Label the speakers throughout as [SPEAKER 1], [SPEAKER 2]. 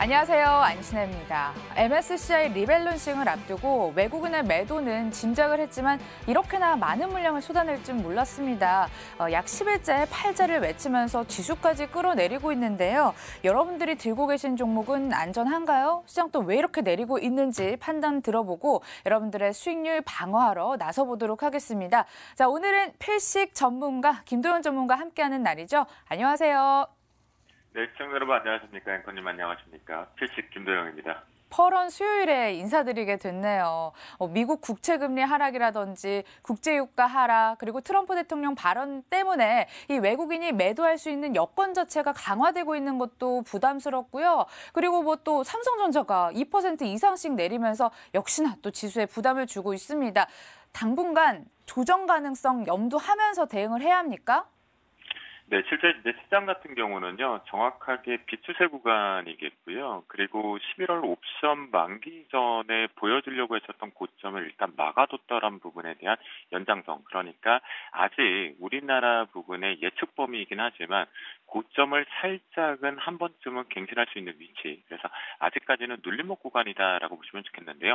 [SPEAKER 1] 안녕하세요. 안신혜입니다. MSCI 리밸런싱을 앞두고 외국인의 매도는 짐작을 했지만 이렇게나 많은 물량을 쏟아낼 줄 몰랐습니다. 약 10일째 팔자를 외치면서 지수까지 끌어내리고 있는데요. 여러분들이 들고 계신 종목은 안전한가요? 시장 또 왜 이렇게 내리고 있는지 판단 들어보고 여러분들의 수익률 방어하러 나서보도록 하겠습니다. 자, 오늘은 필식 전문가 김도현 전문가 함께하는 날이죠. 안녕하세요.
[SPEAKER 2] 네, 시청자 여러분 안녕하십니까? 앵커님 안녕하십니까? 필식 김도영입니다.
[SPEAKER 1] 퍼런 수요일에 인사드리게 됐네요. 미국 국채금리 하락이라든지 국제유가 하락, 그리고 트럼프 대통령 발언 때문에 이 외국인이 매도할 수 있는 여건 자체가 강화되고 있는 것도 부담스럽고요. 그리고 뭐 또 삼성전자가 2% 이상씩 내리면서 역시나 또 지수에 부담을 주고 있습니다. 당분간 조정 가능성 염두하면서 대응을 해야 합니까?
[SPEAKER 2] 네, 실제 이제 시장 같은 경우는요, 정확하게 비추세 구간이겠고요. 그리고 11월 옵션 만기 전에 보여주려고 했었던 고점을 일단 막아뒀다는 부분에 대한 연장성. 그러니까 아직 우리나라 부분의 예측 범위이긴 하지만 고점을 살짝은 한 번쯤은 갱신할 수 있는 위치. 그래서 아직까지는 눌림목 구간이다라고 보시면 좋겠는데요.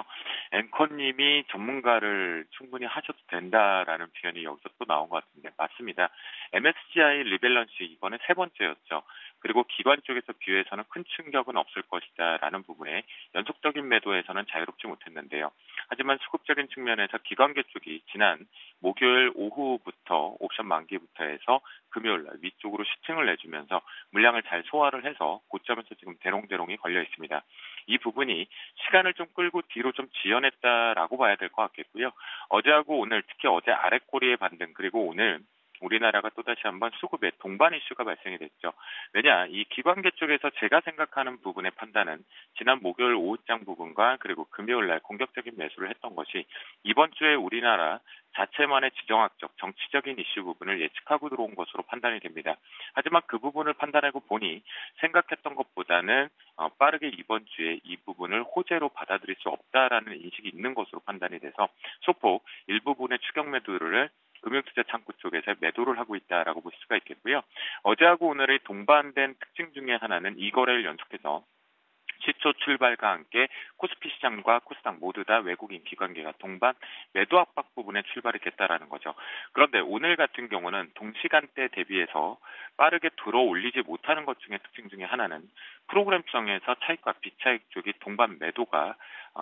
[SPEAKER 2] 앵커님이 전문가를 충분히 하셔도 된다라는 표현이 여기서 또 나온 것 같은데 맞습니다. MSCI 리밸런스 이번에 세 번째였죠. 그리고 기관 쪽에서 비교해서는 큰 충격은 없을 것이다라는 부분에 연속적인 매도에서는 자유롭지 못했는데요. 하지만 수급적인 측면에서 기관계 쪽이 지난 목요일 오후부터 옵션 만기부터 해서 금요일 날 위쪽으로 슈팅을 내주면서 물량을 잘 소화를 해서 고점에서 지금 대롱대롱이 걸려 있습니다. 이 부분이 시간을 좀 끌고 뒤로 좀 지연했다라고 봐야 될 것 같겠고요. 어제하고 오늘 특히 어제 아랫꼬리의 반등 그리고 오늘 우리나라가 또다시 한번 수급의 동반 이슈가 발생이 됐죠. 왜냐, 이 기관계 쪽에서 제가 생각하는 부분의 판단은 지난 목요일 오후장 부분과 그리고 금요일 날 공격적인 매수를 했던 것이 이번 주에 우리나라 자체만의 지정학적, 정치적인 이슈 부분을 예측하고 들어온 것으로 판단이 됩니다. 하지만 그 부분을 판단하고 보니 생각했던 것보다는 빠르게 이번 주에 이 부분을 호재로 받아들일 수 없다라는 인식이 있는 것으로 판단이 돼서 소폭 일부분의 추격 매도를 금융투자 창구 쪽에서 매도를 하고 있다라고 볼 수가 있겠고요. 어제하고 오늘의 동반된 특징 중에 하나는 이 거래를 연속해서 시초 출발과 함께 코스피 시장과 코스닥 모두 다 외국인 기관계가 동반 매도 압박 부분에 출발했겠다라는 거죠. 그런데 오늘 같은 경우는 동시간대 대비해서 빠르게 들어올리지 못하는 것 중에 특징 중에 하나는 프로그램성에서 차익과 비차익 쪽이 동반 매도가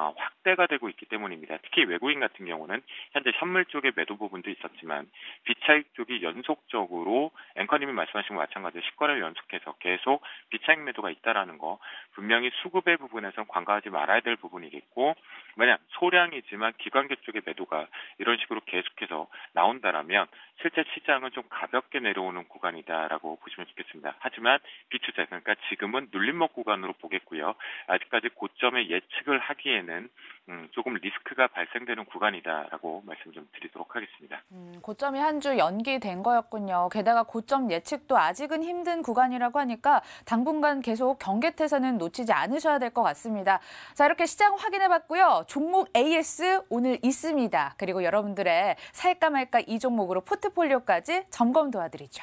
[SPEAKER 2] 확대가 되고 있기 때문입니다. 특히 외국인 같은 경우는 현재 현물 쪽의 매도 부분도 있었지만 비차익 쪽이 연속적으로 앵커님이 말씀하신 것 마찬가지로 10거래를 연속해서 계속 비차익 매도가 있다라는 거 분명히 수급의 부분에서는 관가하지 말아야 될 부분이겠고 만약 소량이지만 기관계 쪽의 매도가 이런 식으로 계속해서 나온다라면 실제 시장은 좀 가볍게 내려오는 구간이다라고 보시면 좋겠습니다. 하지만 비추세 그러니까 지금은 눌림목 구간으로 보겠고요. 아직까지 고점의 예측을 하기에는 조금 리스크가 발생되는 구간이다라고 말씀 좀 드리도록 하겠습니다.
[SPEAKER 1] 고점이 한 주 연기된 거였군요. 게다가 고점 예측도 아직은 힘든 구간이라고 하니까 당분간 계속 경계태세는 놓치지 않으셔야 될 것 같습니다. 자, 이렇게 시장 확인해봤고요. 종목 AS 오늘 있습니다. 그리고 여러분들의 살까 말까 이 종목으로 포트폴리오까지 점검 도와드리죠.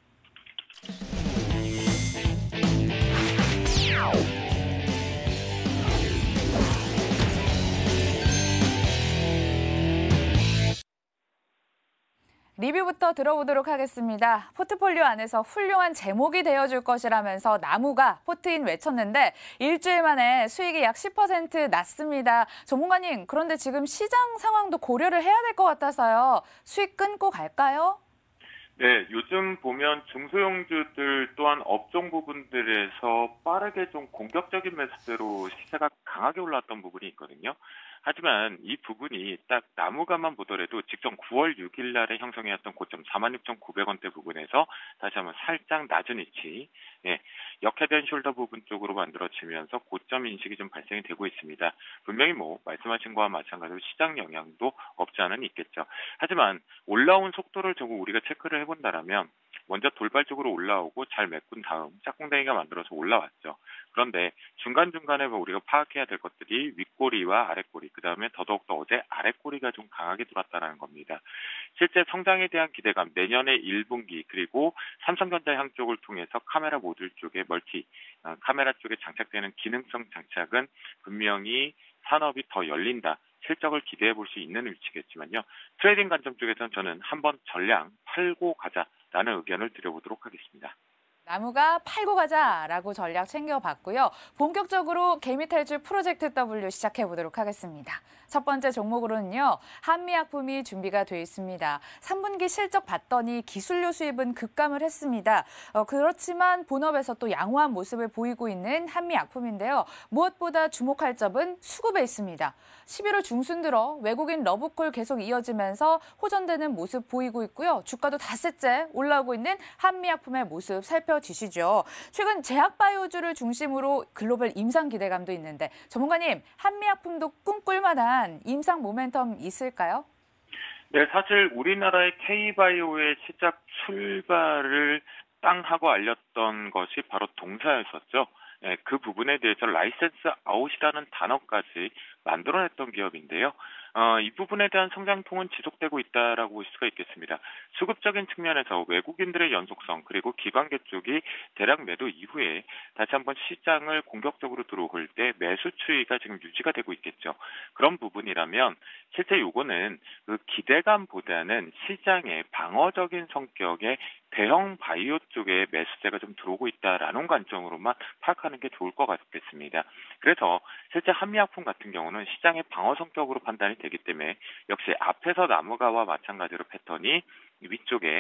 [SPEAKER 1] 리뷰부터 들어보도록 하겠습니다. 포트폴리오 안에서 훌륭한 제목이 되어줄 것이라면서 나무가 포트인 외쳤는데 일주일 만에 수익이 약 10% 났습니다. 전문가님, 그런데 지금 시장 상황도 고려를 해야 될 것 같아서요. 수익 끊고 갈까요?
[SPEAKER 2] 네, 요즘 보면 중소형주들 또한 업종 부분들에서 빠르게 좀 공격적인 매수대로 시세가 강하게 올랐던 부분이 있거든요. 하지만 이 부분이 딱 나무가만 보더라도 직전 9월 6일 날에 형성해왔던 고점 46,900원대 부분에서 다시 한번 살짝 낮은 위치, 역회된 숄더 부분 쪽으로 만들어지면서 고점 인식이 좀 발생이 되고 있습니다. 분명히 뭐 말씀하신 거와 마찬가지로 시장 영향도 없지 않은 있겠죠. 하지만 올라온 속도를 조금 우리가 체크를 해본다라면 먼저 돌발적으로 올라오고 잘 메꾼 다음 짝꿍댕이가 만들어서 올라왔죠. 그런데 중간중간에 우리가 파악해야 될 것들이 윗꼬리와 아랫꼬리, 그 다음에 더더욱더 어제 아랫꼬리가 좀 강하게 돌았다는 겁니다. 실제 성장에 대한 기대감, 내년의 1분기 그리고 삼성전자 향 쪽을 통해서 카메라 모듈 쪽에 카메라 쪽에 장착되는 기능성 장착은 분명히 산업이 더 열린다. 실적을 기대해 볼 수 있는 위치겠지만요. 트레이딩 관점 쪽에서는 저는 한번 전량 팔고 가자라는 의견을 드려보도록 하겠습니다.
[SPEAKER 1] 나무가 팔고 가자라고 전략 챙겨봤고요. 본격적으로 개미탈출 프로젝트 W 시작해보도록 하겠습니다. 첫 번째 종목으로는요. 한미약품이 준비가 돼 있습니다. 3분기 실적 봤더니 기술료 수입은 급감을 했습니다. 그렇지만 본업에서 또 양호한 모습을 보이고 있는 한미약품인데요. 무엇보다 주목할 점은 수급에 있습니다. 11월 중순 들어 외국인 러브콜 계속 이어지면서 호전되는 모습 보이고 있고요. 주가도 닷새째 올라오고 있는 한미약품의 모습 살펴주시죠. 최근 제약바이오주를 중심으로 글로벌 임상 기대감도 있는데 전문가님, 한미약품도 꿈꿀 만한 임상 모멘텀 있을까요?
[SPEAKER 2] 네, 사실 우리나라의 K바이오의 시작 출발을 땅 하고 알렸던 것이 바로 동사였었죠. 네, 그 부분에 대해서 라이센스 아웃이라는 단어까지 만들어냈던 기업인데요. 이 부분에 대한 성장통은 지속되고 있다라고 볼 수가 있겠습니다. 수급적인 측면에서 외국인들의 연속성 그리고 기관계 쪽이 대량 매도 이후에 다시 한번 시장을 공격적으로 들어올 때 매수 추이가 지금 유지가 되고 있겠죠. 그런 부분이라면 실제 요거는 그 기대감보다는 시장의 방어적인 성격의 대형 바이오 쪽에 매수세가 좀 들어오고 있다라는 관점으로만 파악하는 게 좋을 것 같겠습니다. 그래서 실제 한미약품 같은 경우는 시장의 방어 성격으로 판단이 되기 때문에 역시 앞에서 나무가와 마찬가지로 패턴이 위쪽에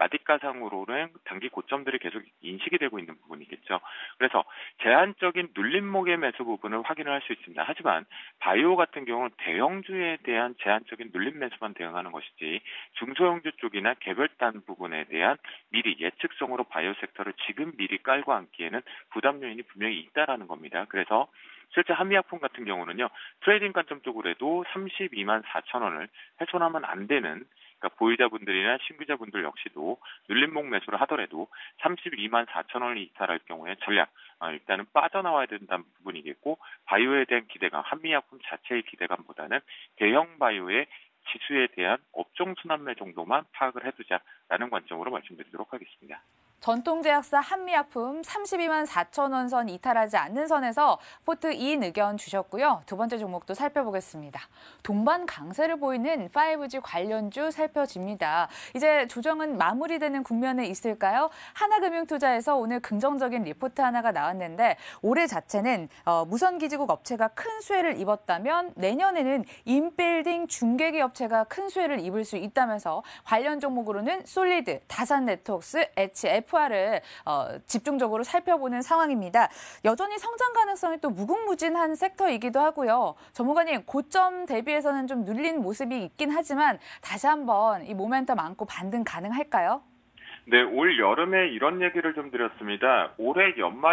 [SPEAKER 2] 마디가상으로는 단기 고점들이 계속 인식이 되고 있는 부분이겠죠. 그래서 제한적인 눌림목의 매수 부분을 확인을 할 수 있습니다. 하지만 바이오 같은 경우는 대형주에 대한 제한적인 눌림 매수만 대응하는 것이지 중소형주 쪽이나 개별단 부분에 대한 미리 예측성으로 바이오 섹터를 지금 미리 깔고 앉기에는 부담 요인이 분명히 있다라는 겁니다. 그래서 실제 한미약품 같은 경우는요. 트레이딩 관점 쪽으로 해도 32만 4천 원을 훼손하면 안 되는, 그러니까 보유자분들이나 신규자분들 역시도 눌림목 매수를 하더라도 32만 4천 원을 이탈할 경우에 전략 일단은 빠져나와야 된다는 부분이겠고, 바이오에 대한 기대감, 한미약품 자체의 기대감보다는 대형 바이오의 지수에 대한 업종 순환매 정도만 파악을 해두자라는 관점으로 말씀드리도록 하겠습니다.
[SPEAKER 1] 전통제약사 한미약품 32만 4천 원 선 이탈하지 않는 선에서 포트 2인 의견 주셨고요. 두 번째 종목도 살펴보겠습니다. 동반 강세를 보이는 5G 관련주 살펴집니다. 이제 조정은 마무리되는 국면에 있을까요? 하나금융투자에서 오늘 긍정적인 리포트 하나가 나왔는데 올해 자체는 무선기지국 업체가 큰 수혜를 입었다면 내년에는 인빌딩 중계기 업체가 큰 수혜를 입을 수 있다면서 관련 종목으로는 솔리드, 다산네트워크스, HFR을 집중적으로 살펴보는 상황입니다. 여전히 성장 가능성이 또 무궁무진한 섹터이기도 하고요. 전문가님, 고점 대비해서는 좀 눌린 모습이 있긴 하지만 다시 한번 이 모멘텀 안고 반등 가능할까요?
[SPEAKER 2] 네, 올 여름에 이런 얘기를 좀 드렸습니다. 올해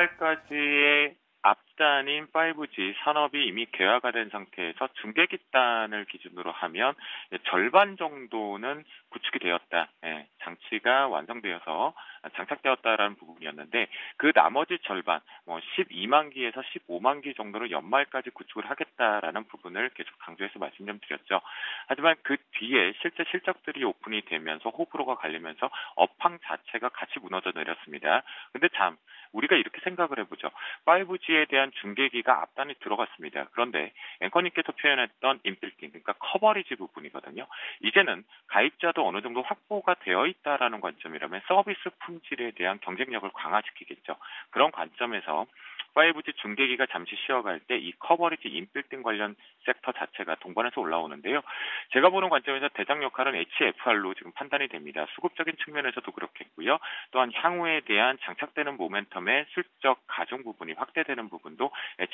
[SPEAKER 2] 연말까지의 앞단인 5G 산업이 이미 개화가 된 상태에서 중계기단을 기준으로 하면 절반 정도는 구축이 되었다. 장치가 완성되어서 장착되었다라는 부분이었는데 그 나머지 절반, 12만 기에서 15만 기 정도는 연말까지 구축을 하겠다라는 부분을 계속 강조해서 말씀 좀 드렸죠. 하지만 그 뒤에 실제 실적들이 오픈이 되면서 호불호가 갈리면서 업황 자체가 같이 무너져 내렸습니다. 근데 우리가 이렇게 생각을 해보죠. 5G에 대한 중계기가 앞단에 들어갔습니다. 그런데 앵커님께서 표현했던 인빌딩, 그러니까 커버리지 부분이거든요. 이제는 가입자도 어느 정도 확보가 되어 있다라는 관점이라면 서비스 품질에 대한 경쟁력을 강화시키겠죠. 그런 관점에서 5G 중계기가 잠시 쉬어갈 때 이 커버리지 인빌딩 관련 섹터 자체가 동반해서 올라오는데요. 제가 보는 관점에서 대장 역할은 HFR로 지금 판단이 됩니다. 수급적인 측면에서도 그렇겠고요. 또한 향후에 대한 장착되는 모멘텀의 실적 가중 부분이 확대되는 부분도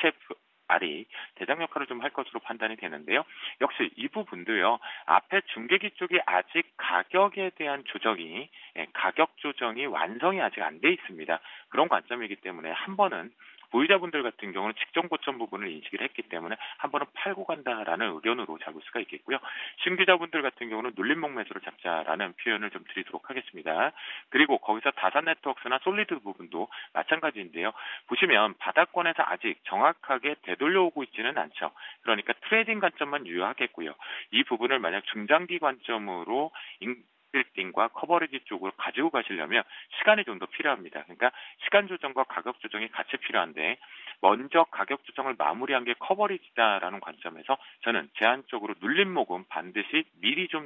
[SPEAKER 2] HFR이 대장 역할을 좀 할 것으로 판단이 되는데요. 역시 이 부분도요. 앞에 중계기 쪽이 아직 가격에 대한 가격 조정이 완성이 아직 안 돼 있습니다. 그런 관점이기 때문에 한 번은 보유자분들 같은 경우는 직전 고점 부분을 인식을 했기 때문에 한 번은 팔고 간다라는 의견으로 잡을 수가 있겠고요. 신규자분들 같은 경우는 눌림목 매수를 잡자라는 표현을 좀 드리도록 하겠습니다. 그리고 거기서 다산 네트워크나 솔리드 부분도 마찬가지인데요. 보시면 바닥권에서 아직 정확하게 되돌려오고 있지는 않죠. 그러니까 트레이딩 관점만 유효하겠고요. 이 부분을 만약 중장기 관점으로 빌딩과 커버리지 쪽으로 가지고 가시려면 시간이 좀 더 필요합니다. 그러니까 시간 조정과 가격 조정이 같이 필요한데 먼저 가격 조정을 마무리한 게 커버리지다라는 관점에서 저는 제한적으로 눌림목은 반드시 미리 좀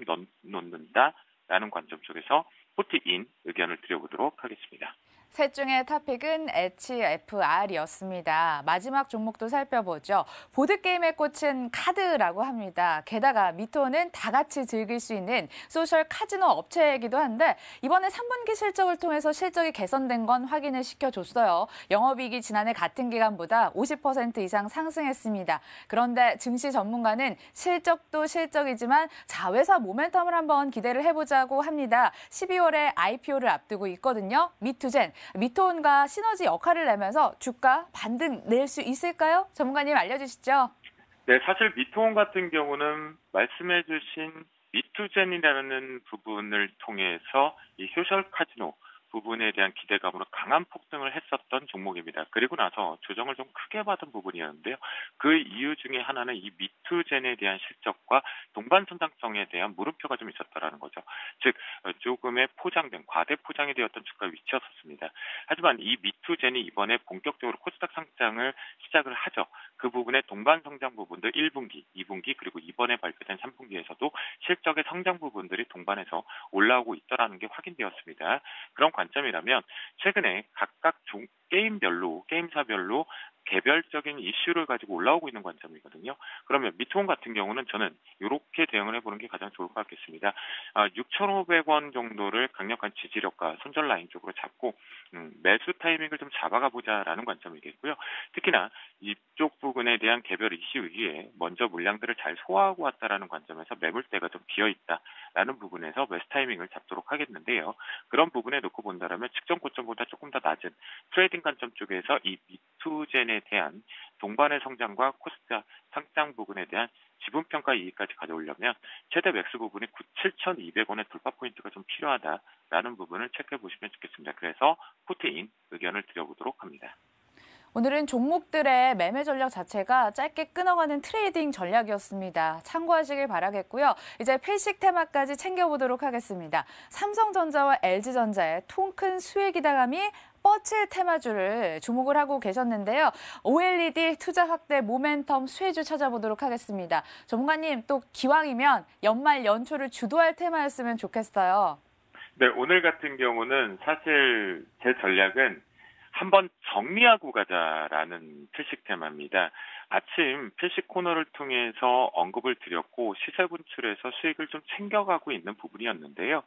[SPEAKER 2] 놓는다라는 관점 쪽에서 포트인 의견을 드려보도록 하겠습니다.
[SPEAKER 1] 셋 중의 토픽은 HFR이었습니다. 마지막 종목도 살펴보죠. 보드게임에 꽂힌 카드라고 합니다. 게다가 미토는 다 같이 즐길 수 있는 소셜 카지노 업체이기도 한데 이번에 3분기 실적을 통해서 실적이 개선된 건 확인을 시켜줬어요. 영업이익이 지난해 같은 기간보다 50% 이상 상승했습니다. 그런데 증시 전문가는 실적도 실적이지만 자회사 모멘텀을 한번 기대를 해보자고 합니다. 12월에 IPO를 앞두고 있거든요. 미투젠. 미토온과 시너지 역할을 내면서 주가 반등 낼 수 있을까요? 전문가님 알려주시죠.
[SPEAKER 2] 네, 사실 미토온 같은 경우는 말씀해주신 미투젠이라는 부분을 통해서 이 소셜 카지노 부분에 대한 기대감으로 강한 폭등을 했었던 종목입니다. 그리고 나서 조정을 좀 크게 받은 부분이었는데요. 그 이유 중에 하나는 이 미투젠에 대한 실적과 동반 성장성에 대한 물음표가 좀 있었다라는 거죠. 즉 조금의 포장된 과대 포장이 되었던 주가 위치였었습니다. 하지만 이 미투젠이 이번에 본격적으로 코스닥 상장을 시작을 하죠. 그 부분의 동반 성장 부분도 1분기, 2분기 그리고 이번에 발표된 3분기에서도 실적의 성장 부분들이 동반해서 올라오고 있다라는 게 확인되었습니다. 그런 관점이라면 최근에 각각 게임별로 게임사별로 개별적인 이슈를 가지고 올라오고 있는 관점이거든요. 그러면 미토온 같은 경우는 저는 이렇게 대응을 해보는 게 가장 좋을 것 같겠습니다. 6,500원 정도를 강력한 지지력과 손절 라인 쪽으로 잡고 매수 타이밍을 좀 잡아가 보자라는 관점이겠고요. 특히나 이쪽 부분에 대한 개별 이슈 이후에 먼저 물량들을 잘 소화하고 왔다라는 관점에서 매물대가 좀 비어있다라는 부분에서 매수 타이밍을 잡도록 하겠는데요. 그런 부분에 놓고 본다면 직전 고점보다 조금 더 낮은 트레이딩 관점 쪽에서 이 미투젠에 대한 동반의 성장과 코스닥 상장 부분에 대한 지분평가 이익까지 가져오려면 최대 맥스 부분이 7,200원의 돌파 포인트가 좀 필요하다라는 부분을 체크해 보시면 좋겠습니다. 그래서 포트인 의견을 드려보도록 합니다.
[SPEAKER 1] 오늘은 종목들의 매매 전략 자체가 짧게 끊어가는 트레이딩 전략이었습니다. 참고하시길 바라겠고요. 이제 필식 테마까지 챙겨보도록 하겠습니다. 삼성전자와 LG전자의 통 큰 수혜 기대감이 뻗칠 테마주를 주목을 하고 계셨는데요. OLED 투자 확대 모멘텀 수혜주 찾아보도록 하겠습니다. 전문가님, 또 기왕이면 연말 연초를 주도할 테마였으면 좋겠어요.
[SPEAKER 2] 네, 오늘 같은 경우는 사실 제 전략은 한번 정리하고 가자라는 필식 테마입니다. 아침 필식 코너를 통해서 언급을 드렸고 시세 분출해서 수익을 좀 챙겨가고 있는 부분이었는데요.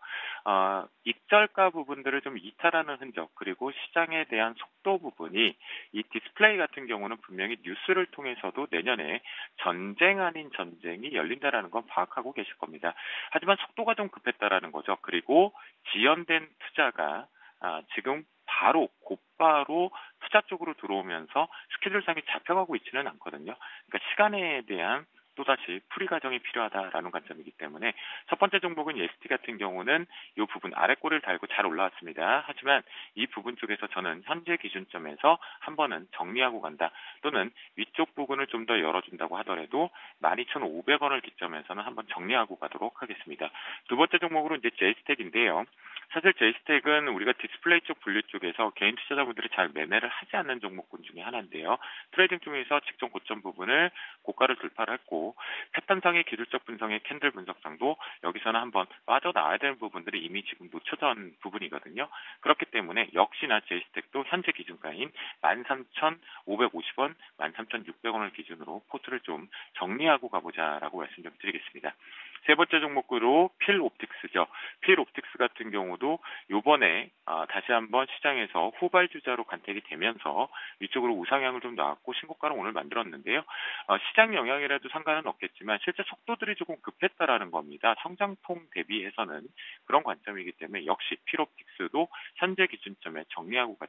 [SPEAKER 2] 익절가 부분들을 좀 이탈하는 흔적 그리고 시장에 대한 속도 부분이 이 디스플레이 같은 경우는 분명히 뉴스를 통해서도 내년에 전쟁 아닌 전쟁이 열린다라는 건 파악하고 계실 겁니다. 하지만 속도가 좀 급했다라는 거죠. 그리고 지연된 투자가 지금 바로 곧바로 투자 쪽으로 들어오면서 스케줄상에 잡혀가고 있지는 않거든요. 그러니까 시간에 대한 또다시 풀이 과정이 필요하다라는 관점이기 때문에 첫 번째 종목은 예스티 같은 경우는 이 부분 아래 꼬리를 달고 잘 올라왔습니다. 하지만 이 부분 쪽에서 저는 현재 기준점에서 한 번은 정리하고 간다 또는 위쪽 부분을 좀 더 열어준다고 하더라도 12,500원을 기점에서는 한번 정리하고 가도록 하겠습니다. 두 번째 종목으로 이제 제이스텍인데요. 사실 제이스텍은 우리가 디스플레이 쪽 분류 쪽에서 개인 투자자분들이 잘 매매를 하지 않는 종목군 중에 하나인데요. 트레이딩 중에서 직전 고점 부분을 고가를 돌파를 했고 패턴상의 기술적 분석의 캔들 분석상도 여기서는 한번 빠져나와야 되는 부분들이 이미 지금 놓쳐져 있는 부분이거든요. 그렇기 때문에 역시나 제이스텍도 현재 기준가인 13,550원, 13,600원을 기준으로 포트를 좀 정리하고 가보자라고 말씀 좀 드리겠습니다. 세 번째 종목으로 필옵틱스죠. 필옵틱스 같은 경우도 요번에 다시 한번 시장에서 후발주자로 간택이 되면서 위쪽으로 우상향을 좀 나왔고 신고가를 오늘 만들었는데요. 시장 영향이라도 상관은 없겠지만 실제 속도들이 조금 급했다라는 겁니다. 성장통 대비해서는 그런 관점이기 때문에 역시 필옵틱스도 현재 기준점에 정리하고 가자.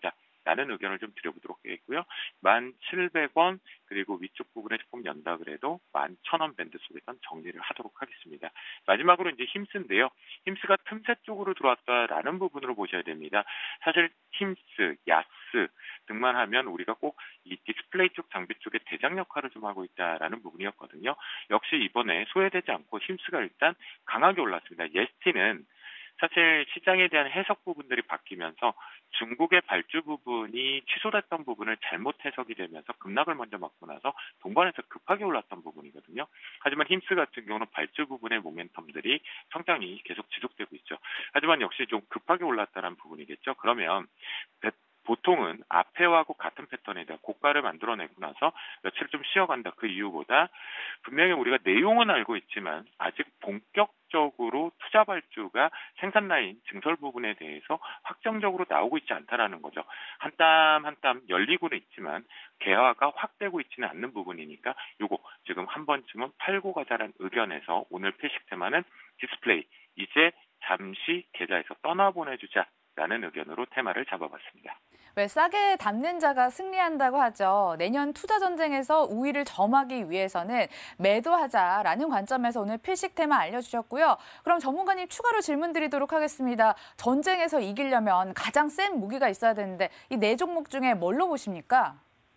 [SPEAKER 2] 라는 의견을 좀 드려보도록 하겠고요. 1,700원 그리고 위쪽 부분에 조금 연다 그래도 11,000원 밴드 속에선 정리를 하도록 하겠습니다. 마지막으로 이제 힘스인데요. 힘스가 틈새 쪽으로 들어왔다라는 부분으로 보셔야 됩니다. 사실 힘스, 야스 등만 하면 우리가 꼭 이 디스플레이 쪽 장비 쪽에 대장 역할을 좀 하고 있다라는 부분이었거든요. 역시 이번에 소외되지 않고 힘스가 일단 강하게 올랐습니다. 예스티는 사실 시장에 대한 해석 부분들이 바뀌면서 중국의 발주 부분이 취소됐던 부분을 잘못 해석이 되면서 급락을 먼저 맞고 나서 동반해서 급하게 올랐던 부분이거든요. 하지만 힘스 같은 경우는 발주 부분의 모멘텀들이 성장이 계속 지속되고 있죠. 하지만 역시 좀 급하게 올랐다는 부분이겠죠. 그러면 보통은 앞에하고 같은 패턴이다. 고가를 만들어내고 나서 며칠 좀 쉬어간다. 그 이유보다 분명히 우리가 내용은 알고 있지만 아직 본격적으로 투자 발주가 생산 라인 증설 부분에 대해서 확정적으로 나오고 있지 않다라는 거죠. 한 땀 한 땀 열리고는 있지만 개화가 확되고 있지는 않는 부분이니까 요거 지금 한 번쯤은 팔고 가자라는 의견에서 오늘 패식 테마는 디스플레이 이제 잠시 계좌에서 떠나보내주자라는 의견으로 테마를 잡아봤습니다.
[SPEAKER 1] 왜 싸게 담는 자가 승리한다고 하죠. 내년 투자 전쟁에서 우위를 점하기 위해서는 매도하자라는 관점에서 오늘 필식 테마 알려주셨고요. 그럼 전문가님 추가로 질문 드리도록 하겠습니다. 전쟁에서 이기려면 가장 센 무기가 있어야 되는데 이 네 종목 중에 뭘로 보십니까?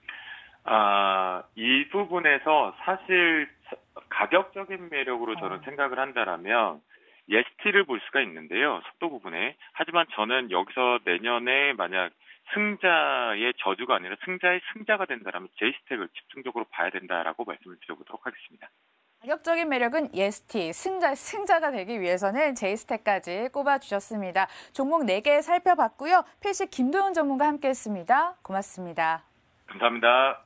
[SPEAKER 2] 이 부분에서 사실 가격적인 매력으로 저는 생각을 한다라면 예스티를 볼 수가 있는데요. 속도 부분에. 하지만 저는 여기서 내년에 만약 승자의 저주가 아니라 승자의 승자가 된다면 제이스텍을 집중적으로 봐야 된다라고 말씀을 드려보도록 하겠습니다.
[SPEAKER 1] 가격적인 매력은 예스티, 승자가 되기 위해서는 제이스텍까지 꼽아주셨습니다. 종목 4개 살펴봤고요. 필식 김도윤 전문가 함께했습니다. 고맙습니다.
[SPEAKER 2] 감사합니다.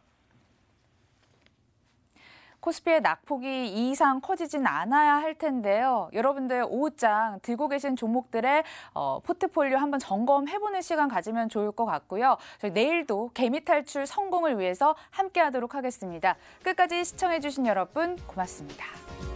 [SPEAKER 1] 코스피의 낙폭이 이 이상 커지진 않아야 할 텐데요. 여러분들 오후장 들고 계신 종목들의 포트폴리오 한번 점검해보는 시간 가지면 좋을 것 같고요. 저희 내일도 개미 탈출 성공을 위해서 함께하도록 하겠습니다. 끝까지 시청해주신 여러분 고맙습니다.